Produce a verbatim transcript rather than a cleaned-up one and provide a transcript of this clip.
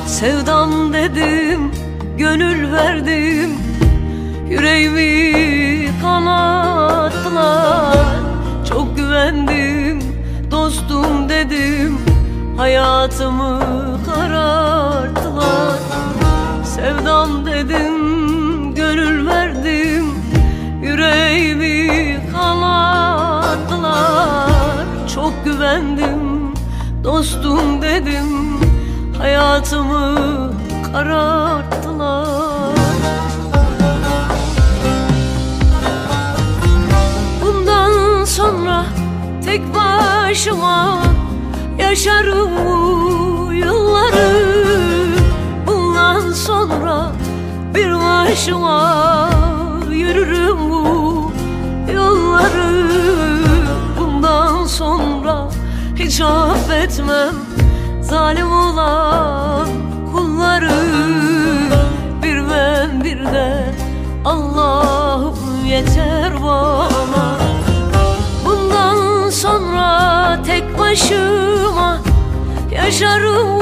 Sevdam dedim, gönül verdim, yüreğimi kanattılar. Çok güvendim, dostum dedim, hayatımı kararttılar. Sevdam dedim, gönül verdim, yüreğimi kanattılar. Çok güvendim, dostum dedim, hayatımı kararttılar. Bundan sonra tek başıma yaşarım bu yılları. Bundan sonra bir başıma yürürüm bu yolları. Bundan sonra hiç affetmem zalim olan kulları. Bir ben bir de Allah'ım yeter bana. Bundan sonra tek başıma yaşarım